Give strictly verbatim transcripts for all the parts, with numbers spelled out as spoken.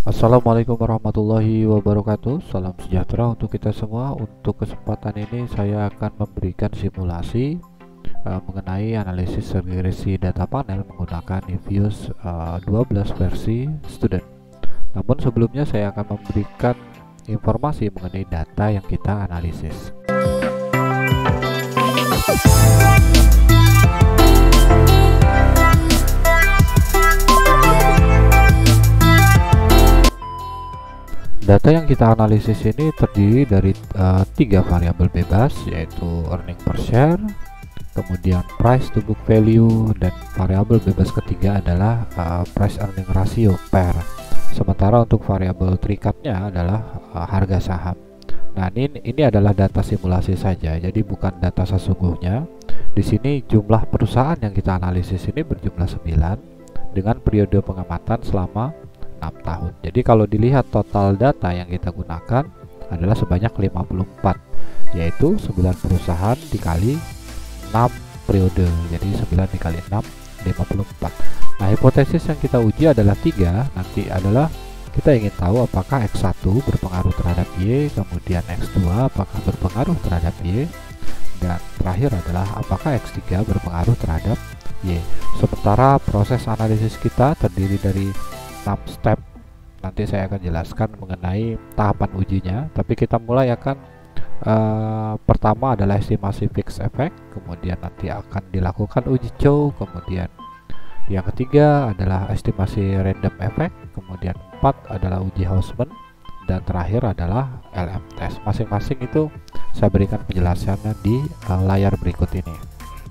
Assalamualaikum warahmatullahi wabarakatuh. Salam sejahtera untuk kita semua. Untuk kesempatan ini saya akan memberikan simulasi uh, mengenai analisis regresi data panel menggunakan Nevius uh, dua belas versi student. Namun sebelumnya saya akan memberikan informasi mengenai data yang kita analisis. Data yang kita analisis ini terdiri dari uh, tiga variabel bebas, yaitu earning per share, kemudian price to book value, dan variabel bebas ketiga adalah uh, price earning ratio per. Sementara untuk variabel terikatnya adalah uh, harga saham. Nah, ini ini adalah data simulasi saja, jadi bukan data sesungguhnya. Di sini jumlah perusahaan yang kita analisis ini berjumlah sembilan dengan periode pengamatan selama enam tahun. Jadi kalau dilihat total data yang kita gunakan adalah sebanyak lima puluh empat, yaitu sembilan perusahaan dikali enam periode. Jadi sembilan dikali enam, lima puluh empat. Nah, hipotesis yang kita uji adalah tiga. Nanti adalah kita ingin tahu apakah X satu berpengaruh terhadap Y, kemudian X dua apakah berpengaruh terhadap Y, dan terakhir adalah apakah X tiga berpengaruh terhadap Y. Sementara proses analisis kita terdiri dari enam step. Nanti saya akan jelaskan mengenai tahapan ujinya, tapi kita mulai akan uh, pertama adalah estimasi fixed effect, kemudian nanti akan dilakukan uji Chow, kemudian yang ketiga adalah estimasi random effect, kemudian empat adalah uji Hausman, dan terakhir adalah L M test. Masing-masing itu saya berikan penjelasannya di uh, layar berikut ini.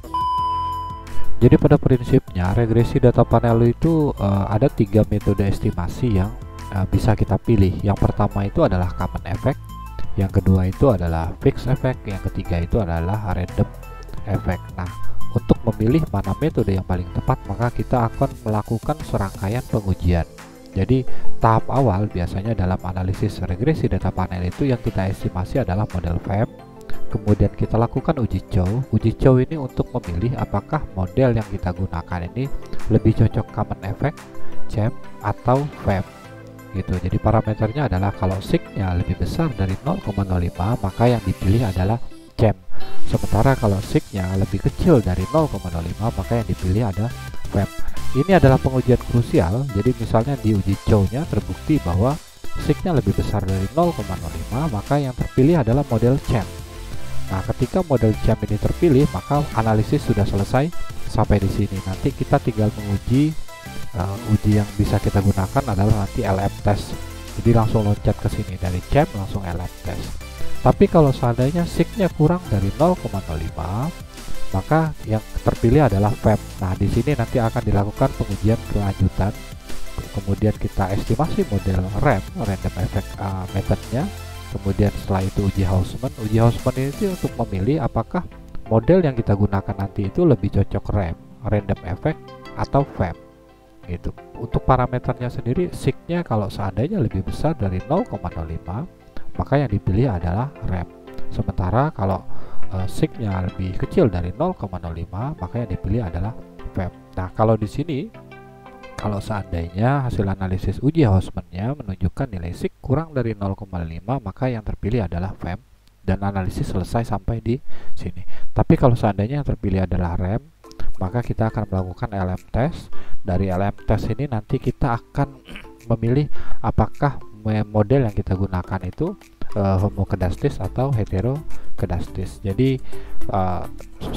Jadi pada prinsipnya regresi data panel itu uh, ada tiga metode estimasi yang uh, bisa kita pilih. Yang pertama itu adalah common effect, yang kedua itu adalah fixed effect, yang ketiga itu adalah random effect. Nah, untuk memilih mana metode yang paling tepat, maka kita akan melakukan serangkaian pengujian. Jadi tahap awal biasanya dalam analisis regresi data panel itu yang kita estimasi adalah model V E M. Kemudian kita lakukan uji Chow. Uji Chow ini untuk memilih apakah model yang kita gunakan ini lebih cocok common effect, C E M, atau V E M gitu. Jadi parameternya adalah kalau sig-nya lebih besar dari nol koma nol lima, maka yang dipilih adalah C E M. Sementara kalau sig-nya lebih kecil dari nol koma nol lima, maka yang dipilih ada V E M. Ini adalah pengujian krusial. Jadi misalnya di uji Chow-nya terbukti bahwa sig-nya lebih besar dari nol koma nol lima, maka yang terpilih adalah model C E M. Nah, ketika model C E M ini terpilih, maka analisis sudah selesai sampai di sini. Nanti kita tinggal menguji. Uh, uji yang bisa kita gunakan adalah nanti L M test. Jadi langsung loncat ke sini dari C E M langsung L M test. Tapi kalau seandainya sig-nya kurang dari nol koma nol lima, maka yang terpilih adalah V E M. Nah, di sini nanti akan dilakukan pengujian kelanjutan. Kemudian kita estimasi model R A M, random effect uh, methodnya. Kemudian setelah itu uji Hausman. Uji Hausman ini untuk memilih apakah model yang kita gunakan nanti itu lebih cocok R A M, random effect, atau V E M gitu. Untuk parameternya sendiri, sig-nya kalau seandainya lebih besar dari nol koma nol lima, maka yang dipilih adalah R A M. Sementara kalau uh, sig-nya lebih kecil dari nol koma nol lima, maka yang dipilih adalah V E M. Nah, kalau di sini kalau seandainya hasil analisis uji Hausman-nya menunjukkan nilai sig kurang dari nol koma lima, maka yang terpilih adalah V E M dan analisis selesai sampai di sini. Tapi kalau seandainya yang terpilih adalah R A M, maka kita akan melakukan L M test. Dari L M test ini nanti kita akan memilih apakah model yang kita gunakan itu uh, homokedastis atau heterokedastis. Jadi uh,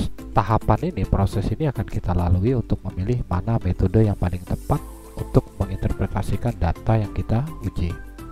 tahapan ini, proses ini akan kita lalui untuk memilih mana metode yang paling tepat untuk menginterpretasikan data yang kita uji.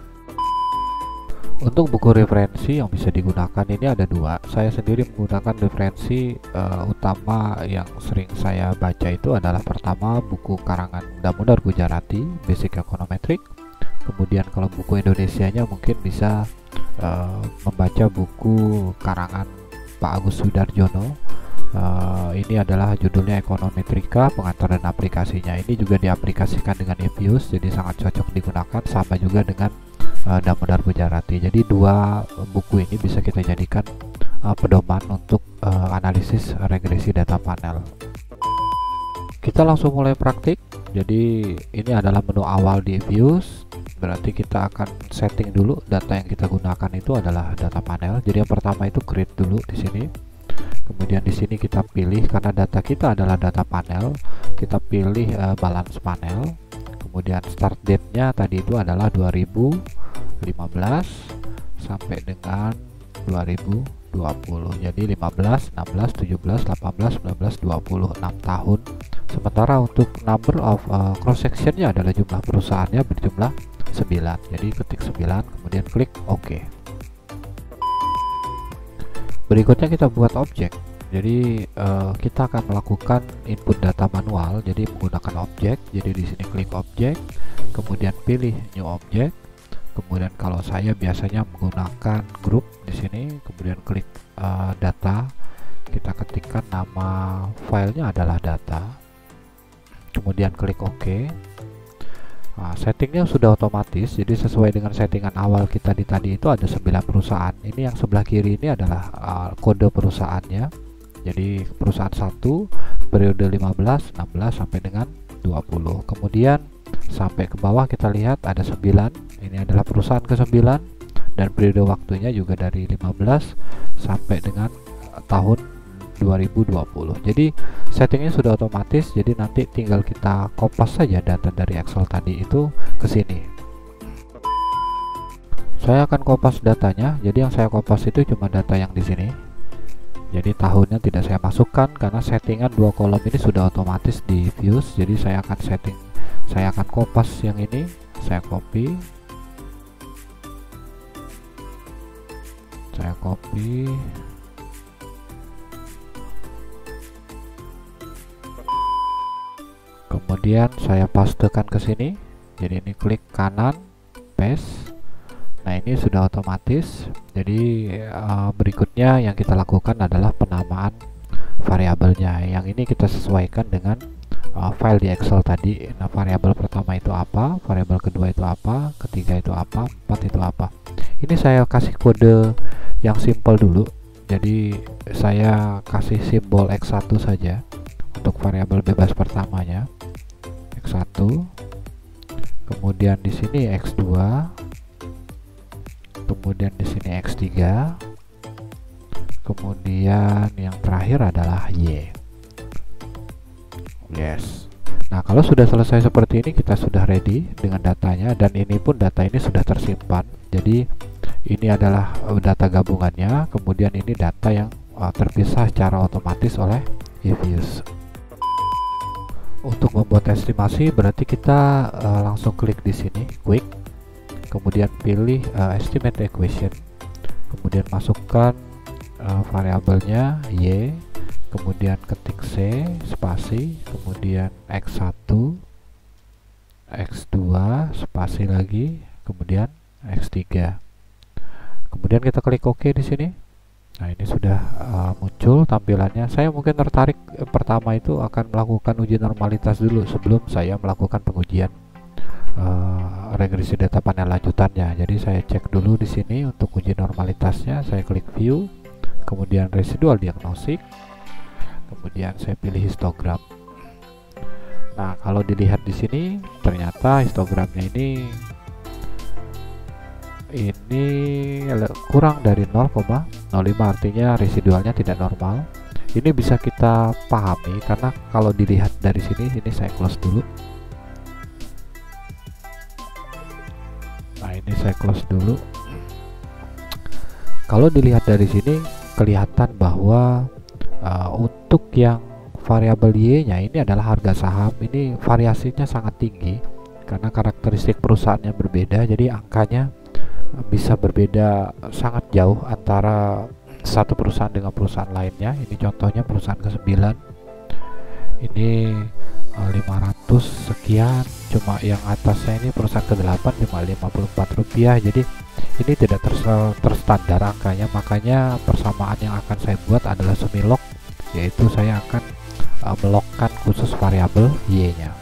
Untuk buku referensi yang bisa digunakan ini ada dua. Saya sendiri menggunakan referensi uh, utama yang sering saya baca itu adalah pertama buku karangan Damodar Gujarati, Basic Econometric. Kemudian kalau buku Indonesianya mungkin bisa uh, membaca buku karangan Pak Agus Sudarjono. Uh, ini adalah judulnya Ekonometrika, pengantar dan aplikasinya. Ini juga diaplikasikan dengan Nevius, jadi sangat cocok digunakan, sama juga dengan uh, Damodar Gujarati. Jadi dua buku ini bisa kita jadikan uh, pedoman untuk uh, analisis regresi data panel. Kita langsung mulai praktik. Jadi ini adalah menu awal di Nevius. berarti kita akan setting dulu data yang kita gunakan itu adalah data panel. Jadi yang pertama itu create dulu di sini. Kemudian di sini kita pilih, karena data kita adalah data panel, kita pilih uh, balance panel. Kemudian start date-nya tadi itu adalah dua ribu lima belas sampai dengan dua ribu dua puluh. Jadi lima belas, enam belas, tujuh belas, delapan belas, sembilan belas, dua puluh, enam tahun. Sementara untuk number of uh, cross sectionnya adalah jumlah perusahaannya berjumlah sembilan. Jadi ketik sembilan, kemudian klik OK. Berikutnya kita buat objek. Jadi uh, kita akan melakukan input data manual, jadi menggunakan objek. Jadi di sini klik objek, kemudian pilih new object. Kemudian kalau saya biasanya menggunakan grup di sini, kemudian klik uh, data. Kita ketikkan nama filenya adalah data. Kemudian klik OK. Nah, settingnya sudah otomatis, jadi sesuai dengan settingan awal kita di tadi itu ada sembilan perusahaan. Ini yang sebelah kiri ini adalah uh, kode perusahaannya. Jadi perusahaan satu periode lima belas, enam belas sampai dengan dua puluh. Kemudian sampai ke bawah kita lihat ada sembilan. Ini adalah perusahaan ke sembilan dan periode waktunya juga dari lima belas sampai dengan uh, tahun dua ribu dua puluh. Jadi settingnya sudah otomatis, jadi nanti tinggal kita kopas saja data dari Excel tadi itu ke sini. Saya akan kopas datanya, jadi yang saya kopas itu cuma data yang di sini. Jadi tahunnya tidak saya masukkan karena settingan dua kolom ini sudah otomatis di Views. Jadi saya akan setting, saya akan kopas yang ini, saya copy, saya copy. Kemudian saya pastekan ke sini. Jadi ini klik kanan, paste. Nah ini sudah otomatis. Jadi uh, berikutnya yang kita lakukan adalah penamaan variabelnya. Yang ini kita sesuaikan dengan uh, file di Excel tadi. Nah variabel pertama itu apa, variabel kedua itu apa, ketiga itu apa, empat itu apa. Ini saya kasih kode yang simple dulu. Jadi saya kasih simbol X satu saja untuk variabel bebas pertamanya. X satu, kemudian di sini X dua, kemudian di sini X tiga, kemudian yang terakhir adalah Y. Yes. Nah kalau sudah selesai seperti ini, kita sudah ready dengan datanya, dan ini pun data ini sudah tersimpan. Jadi ini adalah data gabungannya, kemudian ini data yang uh, terpisah secara otomatis oleh eViews. Untuk membuat estimasi berarti kita uh, langsung klik di sini quick, kemudian pilih uh, estimate equation, kemudian masukkan uh, variabelnya Y, kemudian ketik C spasi, kemudian X satu, X dua spasi lagi, kemudian X tiga. Kemudian kita klik OK di sini. Nah ini sudah uh, muncul tampilannya. Saya mungkin tertarik eh, pertama itu akan melakukan uji normalitas dulu sebelum saya melakukan pengujian uh, regresi data panel lanjutannya. Jadi saya cek dulu di sini untuk uji normalitasnya. Saya klik View, kemudian Residual Diagnostic, kemudian saya pilih histogram. Nah kalau dilihat di sini ternyata histogramnya ini ini kurang dari nol koma nol lima, artinya residualnya tidak normal. Ini bisa kita pahami karena kalau dilihat dari sini, ini saya close dulu. Nah ini saya close dulu. Kalau dilihat dari sini kelihatan bahwa uh, untuk yang variabel Y nya ini adalah harga saham, ini variasinya sangat tinggi karena karakteristik perusahaannya berbeda, jadi angkanya bisa berbeda sangat jauh antara satu perusahaan dengan perusahaan lainnya. Ini contohnya perusahaan ke sembilan ini uh, lima ratus sekian, cuma yang atasnya ini perusahaan ke delapan cuma lima puluh empat rupiah. Jadi ini tidak terstandar angkanya, makanya persamaan yang akan saya buat adalah semi log, yaitu saya akan uh, melogkan khusus variabel Y nya.